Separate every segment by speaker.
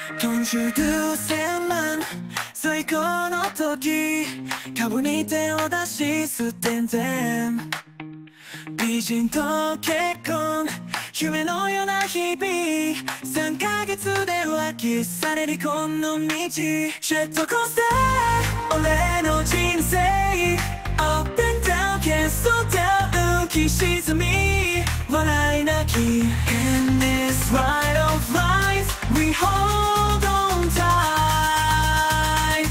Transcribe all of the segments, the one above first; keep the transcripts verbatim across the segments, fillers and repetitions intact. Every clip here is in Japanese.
Speaker 1: トンジュル千万最高の時株に手を出しすってんぜん美人と結婚夢のような日々さんかげつで浮気され離婚の道ジェットコースター俺の人生 Up and down 消す歌浮き沈み笑い泣き In this ride of life we hold on tight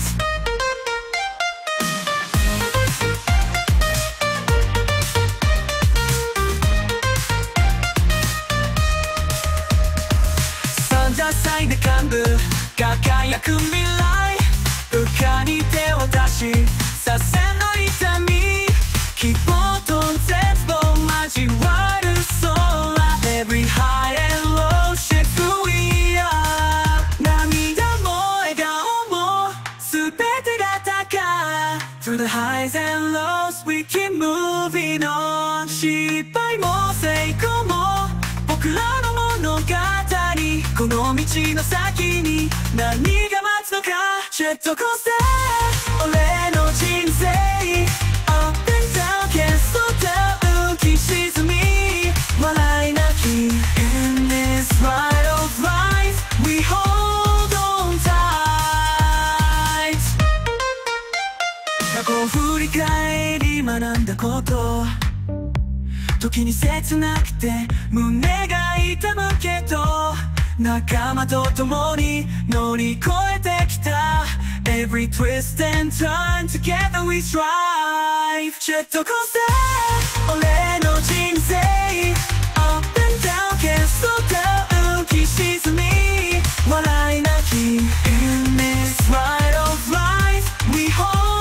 Speaker 1: さんじゅっさいで幹部輝く未来部下に手を出し左遷の痛み希望と絶望交わる空 Every high and low shape who we are 涙も笑顔も全てが高 Through the highs and lows we keep moving on 失敗も成功も僕らの物語この道の先に何が待つのかジェットコースター俺の人生 Up and down 消す歌浮き沈み笑い泣き In this ride of life we hold on tight 過去を振り返り学んだこと時に切なくて胸が痛むけど仲間と共に乗り越えてきた Every twist and turn together we strive ジェットコースター俺の人生 Up and down 消す歌浮き沈み笑い泣き In this ride of life we hold